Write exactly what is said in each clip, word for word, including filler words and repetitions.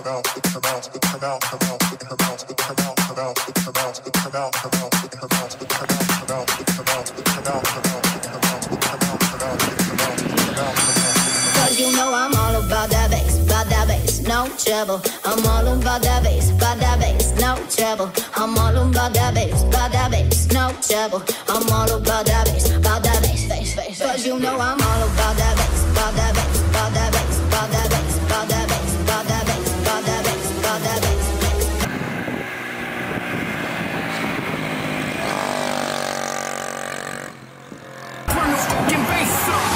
you know I'm all about that bass, about that bass, no trouble. I'm all about that bass, about that bass, no trouble. I'm all about that bass, about that bass, no trouble. I'm all about that bass, about that bass, bass, bass. Cause you know I'm all about that bass, about that bass, about that bass, about that bass, about that bass, about that bass, about that bass, about that bass. Turn the fucking bass up.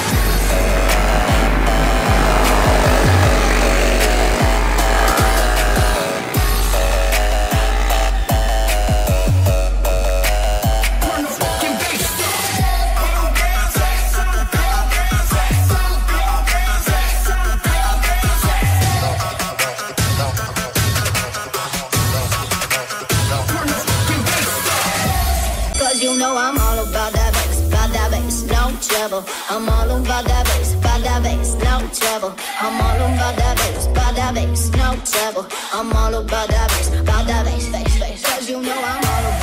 You know I'm all about that bass, about that bass, no trouble. I'm all about that bass, about that bass, no trouble. I'm all about that bass, about that bass, no trouble. I'm all about that bass, about that bass, bass, bass. Cause you know I'm all about